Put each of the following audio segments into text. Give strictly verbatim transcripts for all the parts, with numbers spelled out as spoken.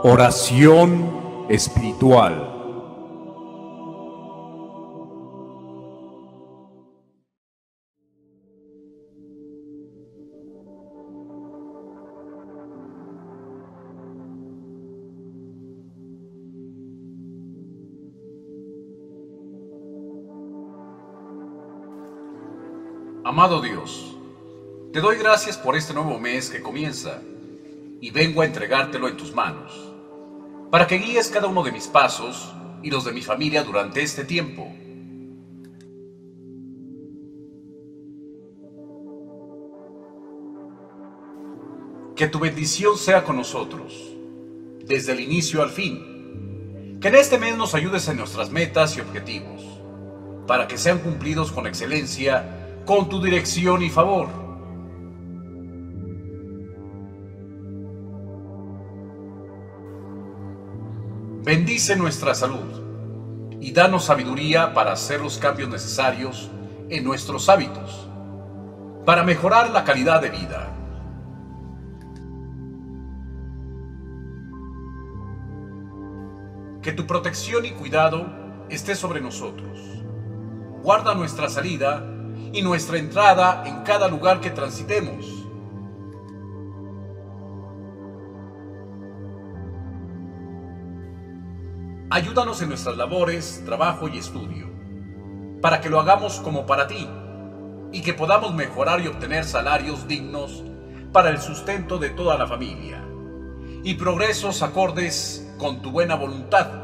Oración espiritual. Amado Dios, te doy gracias por este nuevo mes que comienza y vengo a entregártelo en tus manos, para que guíes cada uno de mis pasos y los de mi familia durante este tiempo. Que tu bendición sea con nosotros, desde el inicio al fin. Que en este mes nos ayudes en nuestras metas y objetivos, para que sean cumplidos con excelencia, con tu dirección y favor. Bendice nuestra salud y danos sabiduría para hacer los cambios necesarios en nuestros hábitos, para mejorar la calidad de vida. Que tu protección y cuidado esté sobre nosotros. Guarda nuestra salida y nuestra entrada en cada lugar que transitemos. Ayúdanos en nuestras labores, trabajo y estudio, para que lo hagamos como para ti y que podamos mejorar y obtener salarios dignos para el sustento de toda la familia y progresos acordes con tu buena voluntad.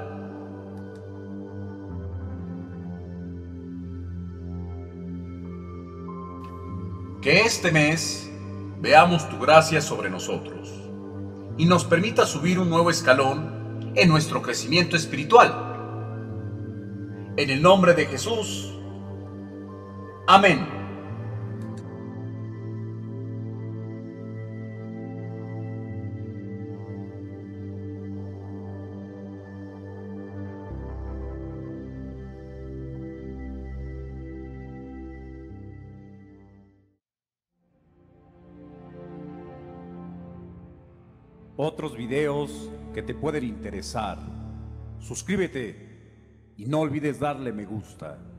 Que este mes veamos tu gracia sobre nosotros y nos permita subir un nuevo escalón en nuestro crecimiento espiritual. En el nombre de Jesús. Amén. Otros videos que te pueden interesar. Suscríbete y no olvides darle me gusta.